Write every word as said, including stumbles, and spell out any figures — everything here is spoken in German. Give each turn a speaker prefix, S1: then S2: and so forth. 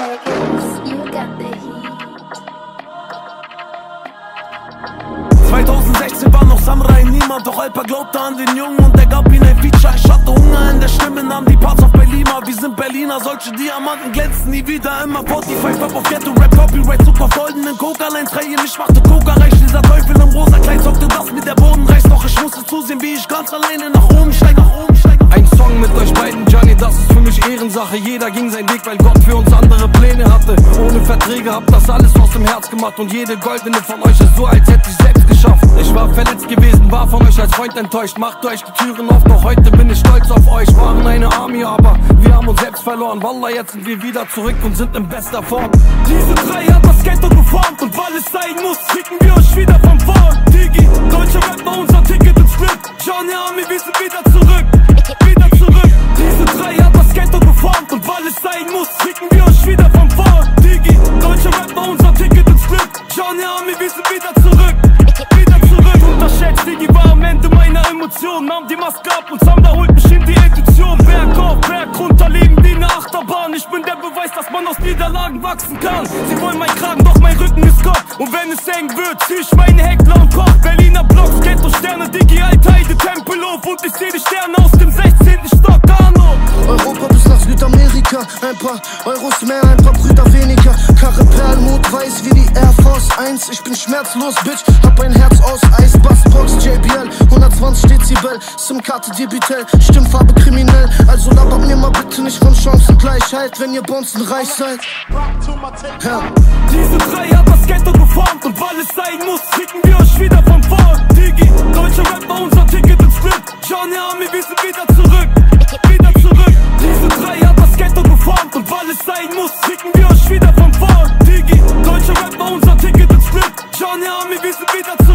S1: Maggaz, you got the heat.
S2: zweitausendsechzehn war noch Samra in niemand, doch Alpa glaubte an den Jungen und er gab ihm ein Feature. Ich hatte Hunger in der Stimme, nahm die Parts auf bei Lima. Wir sind Berliner, solche Diamanten glänzen nie wieder. Immer forty-five, Rap auf Ghetto, Rap, Copyright, Zucker, goldenen Coke-Allein, Tränen, ich machte Coca reich. Dieser Teufel im rosa Kleid zockte, dass mir der Boden reißt. Doch ich musste zusehen, wie ich ganz alleine nach oben steig, nach oben steig.
S3: Ein Song mit euch beiden, Johnny, das ist für mich Ehrensache. Jeder ging seinen Weg, weil Gott für uns andere Pläne hatte. Ohne Verträge, hab das alles aus dem Herz gemacht. Und jede goldene von euch ist so, als hätte ich selbst geschafft. Ich war verletzt gewesen, war von euch als Freund enttäuscht. Macht euch die Türen auf, noch heute bin ich stolz auf euch. Waren eine Army, aber wir haben uns selbst verloren. Wallah, jetzt sind wir wieder zurück und sind in bester Form.
S2: Diese drei hat das Ghetto geformt und weil es sein muss, schicken wir euch wieder von vorn. Digi, deutscher Rap war unser Ticket ins Glück. Johnny Army, wir sind wieder zurück, wieder zurück. Diese drei hat das Ghetto geformt und weil es sein muss, schicken wir euch wieder von vorn. Digi, deutscher Rap war unser Ticket ins Glück. Johnny Army, wir sind wieder zurück, wieder zurück. Unterschätzt, Digi war am Ende meiner Emotionen. Nahm die Maske ab und Samra holt mich in die Intuition. Berg auf, Berg runter, leben wie eine Achterbahn. Ich bin der Beweis, dass man aus Niederlagen wachsen kann. Sie wollen meinen Kragen, doch mein Rücken ist Gott. Und wenn es eng wird, zieh ich meine Heckler und Koch. Berliner Blocks, Ghetto-Sterne, Digi, Alteide, Tempelhof. Und ich seh die Sterne aus dem sechzehnten Stock, Arno.
S4: Europa bis nach Südamerika, ein paar Euros mehr, ein paar Brüder weniger. Karre Perlmut, weiß wie die Air Force eins. Ich bin schmerzlos, Bitch, hab ein Herz aus Eis. Bassbox, J B L, hundertzwanzig Dezibel. SIM-Karte, Debitel, Stimmfarbe kriminell. Also labert mir mal bitte nicht von Chancengleichheit, wenn ihr Bonzen reich seid. Ja.
S2: Diese drei hat das Ghetto geformt und weil es sein muss, schicken wir euch wieder von vorn. Digi, deutscher Rap war unser Ticket ins Glück. Johnny Army, wir sind wieder zurück, wieder zurück. Diese drei hat das Ghetto geformt und weil es sein muss, schicken wir euch wieder von vorn. Digi, deutscher Rap war unser Ticket ins Glück. Johnny Army, wir sind wieder zurück.